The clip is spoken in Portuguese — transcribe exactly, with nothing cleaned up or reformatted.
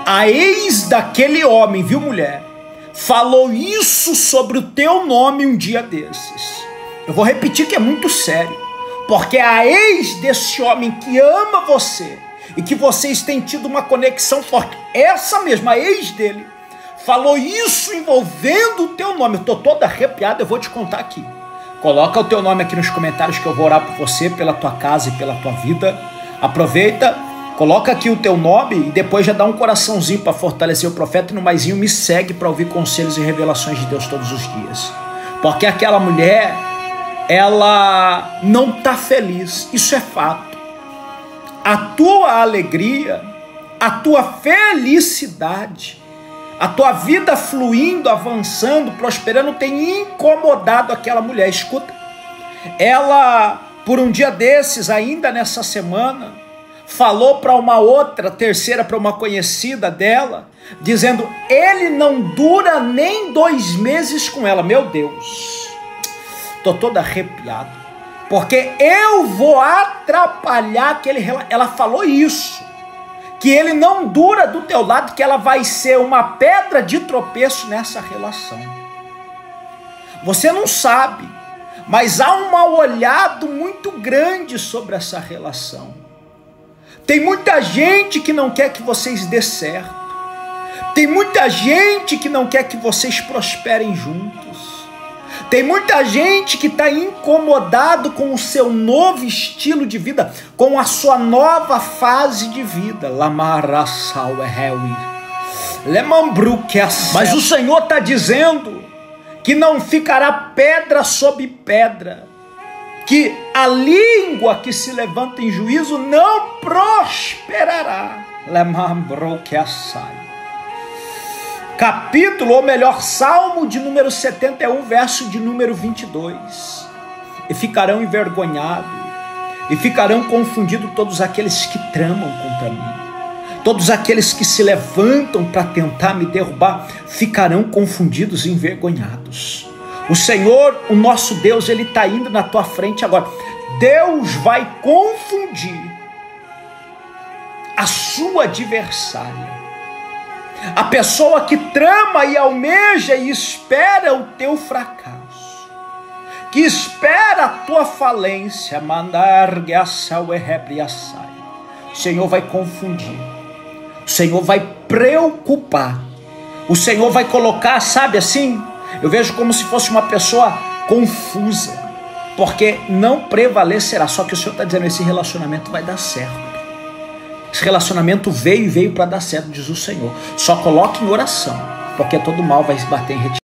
a ex daquele homem, viu, mulher, falou isso sobre o teu nome um dia desses. Eu vou repetir que é muito sério, porque a ex desse homem que ama você e que vocês têm tido uma conexão forte, essa mesma ex dele, falou isso envolvendo o teu nome. Eu estou toda arrepiada, eu vou te contar aqui. Coloca o teu nome aqui nos comentários que eu vou orar por você, pela tua casa e pela tua vida. Aproveita, coloca aqui o teu nome e depois já dá um coraçãozinho para fortalecer o profeta. E no maisinho me segue para ouvir conselhos e revelações de Deus todos os dias. Porque aquela mulher, ela não está feliz, isso é fato. A tua alegria, a tua felicidade, a tua vida fluindo, avançando, prosperando, tem incomodado aquela mulher. Escuta, ela, por um dia desses, ainda nessa semana, falou para uma outra, terceira, para uma conhecida dela, dizendo, ele não dura nem dois meses com ela. Meu Deus, estou toda arrepiado, porque eu vou atrapalhar aquele relacionamento. Ela falou isso, que ele não dura do teu lado, que ela vai ser uma pedra de tropeço nessa relação. Você não sabe, mas há um mal olhado muito grande sobre essa relação. Tem muita gente que não quer que vocês dê certo. Tem muita gente que não quer que vocês prosperem juntos. Tem muita gente que está incomodado com o seu novo estilo de vida, com a sua nova fase de vida. Mas o Senhor está dizendo que não ficará pedra sobre pedra, que a língua que se levanta em juízo não prosperará. Capítulo, ou melhor, Salmo de número setenta e um, verso de número vinte e dois. E ficarão envergonhados, e ficarão confundidos todos aqueles que tramam contra mim. Todos aqueles que se levantam para tentar me derrubar, ficarão confundidos e envergonhados. O Senhor, o nosso Deus, Ele está indo na tua frente agora. Deus vai confundir a sua adversária. A pessoa que trama e almeja e espera o teu fracasso, que espera a tua falência, o Senhor vai confundir, o Senhor vai preocupar, o Senhor vai colocar, sabe assim, eu vejo como se fosse uma pessoa confusa, porque não prevalecerá. Só que o Senhor está dizendo, esse relacionamento vai dar certo. Esse relacionamento veio e veio para dar certo, diz o Senhor. Só coloque em oração, porque todo mal vai se bater em retidão.